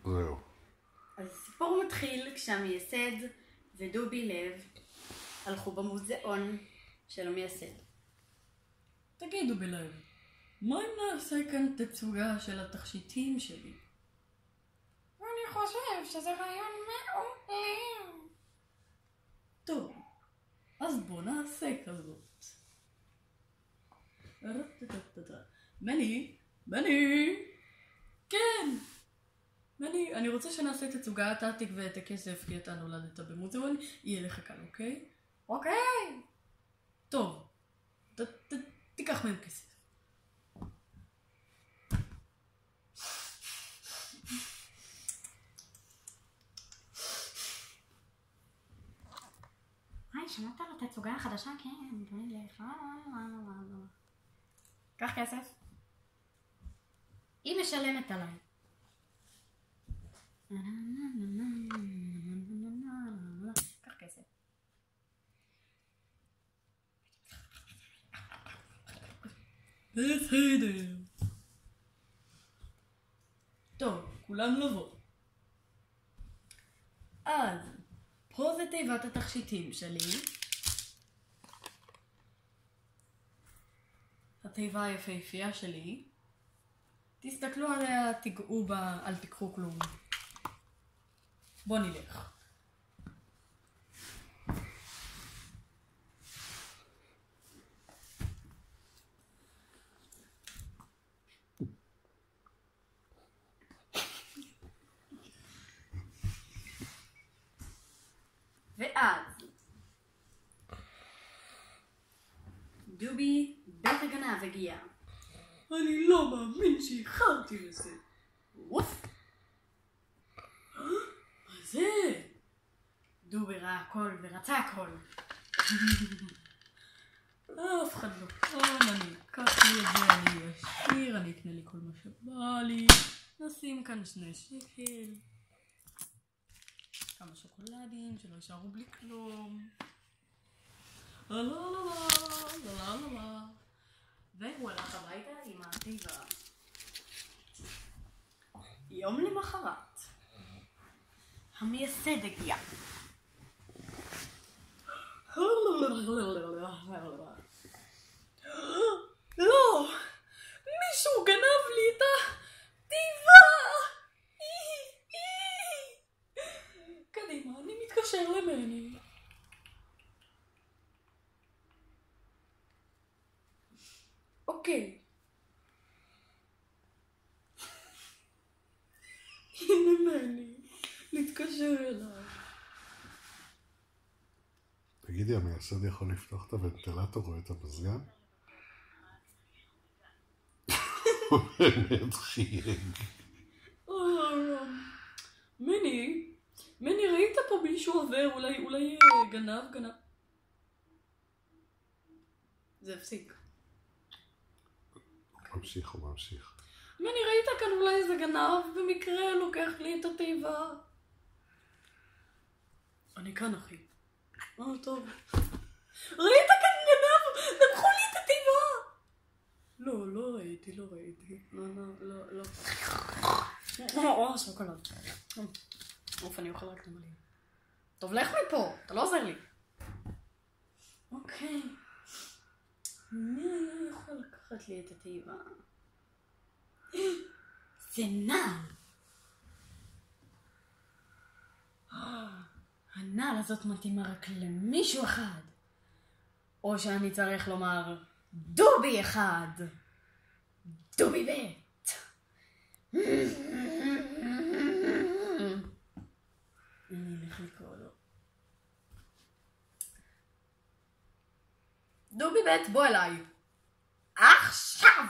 זהו. אז הסיפור מתחיל כשהמייסד ודובי לב הלכו במוזיאון של המייסד. תגידו בלב, מה אם נעשה כאן תצוגה של התכשיטים שלי? אני חושב שזה רעיון מעולה. טוב, אז בוא נעשה כזאת. מני, כן. מני, אני רוצה שנעשה תצוגה, אתה תגבה את הכסף כי אתה נולדת במוזיאון, יהיה לך כאן, אוקיי? אוקיי. טוב, תיקח מהם כסף. היי, שמעת על התצוגה החדשה? כן, בוא נלך. קח כסף. היא משלמת עליי. קח כסף. בסדר. טוב, כולם לבוא. אז, פה זה תיבת התכשיטים שלי. התיבה היפהפייה שלי. תסתכלו עליה, תיגעו בה, אל תיקחו כלום. בוא נלך. ואז דובי בית הגנב הגיע. אני לא מאמין שאיחרתי לזה. ווף! מה זה? דובי ראה הכל ורצה הכל. אף אחד לא כאן, אני אקח לי את זה, אני אשיר, אני אקנה לי כל מה שבא לי. נשים כאן 2 שקל. כמה שוקולדים שלא יישארו בלי כלום. לא לא לא לא לא לא לא. והוא הלך הביתה עם התיבה. יום למחרת המייסד הגיע. לא! מישהו גנב לי את התיבה! קדימה, אני מתקשר למני. אוקיי. הנה מני, להתקשר אליו. תגידי, המייסד יכול לפתוח את הוונטילטור או את המזגן? הוא באמת חייג. מני, ראית פה מישהו עובר? אולי גנב? זה הפסיק. הוא ממשיך. מני, ראית כאן אולי איזה גנב? במקרה לוקח לי את התיבה. אני כאן, אחי. טוב. ראית כאן גנב? לקחו לי את התיבה! לא ראיתי. לא. שוקולד. אוף, אני אוכל רק נמלים. טוב, לך מפה, אתה לא עוזר לי. אוקיי. מי היה יכול לקחת לי את התיבה? זה נעל. הנעל הזאת מתאימה רק למישהו אחד. או שאני צריך לומר דובי אחד. דובי בית. אני אלך לקרוא לו. דובי בית, בוא אליי. עכשיו!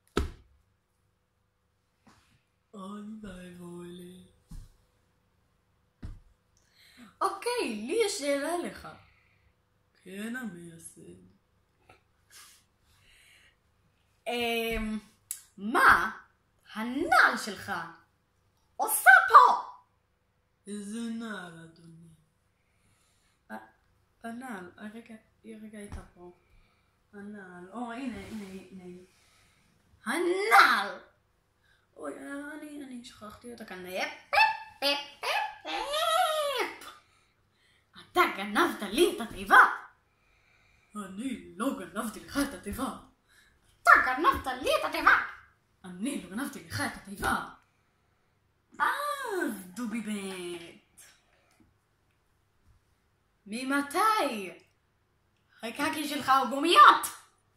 אוי ואבוי לי. אוקיי, לי יש שאלה לך. כן, המייסד. מה הנעל שלך עושה פה? איזה נעל, אדוני? הנעל, היא רגע הייתה פה. הנעל, הנה. הנעל! אוי, אני שכחתי אותה כאן. אתה גנבת לי את התיבה. אני לא גנבתי לך את התיבה. אתה גנבת לי את התיבה. אני לא גנבתי לך את התיבה. אז דובי בית. ממתי? הקקי שלך הוא גומיות.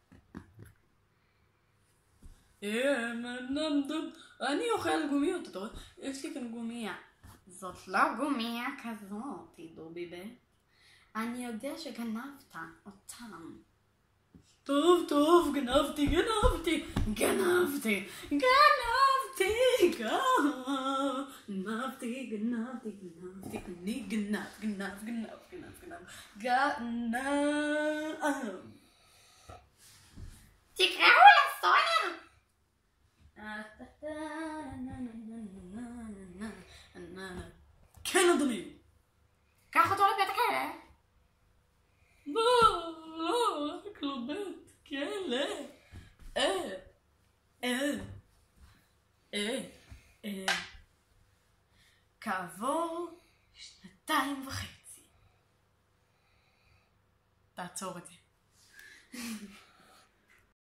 אני אוכל גומיות, אתה רואה? יש לי כאן גומיה. זאת לא גומיה כזאת, דובי בית. אני יודע שגנבת אותם. טוב, גנבתי. אני גנב. תקראו לסוהר. כן, אדוני. קח אותו לבית הכלא. לא, רק לא בית כלא. כעבור 2.5. תעצור את זה.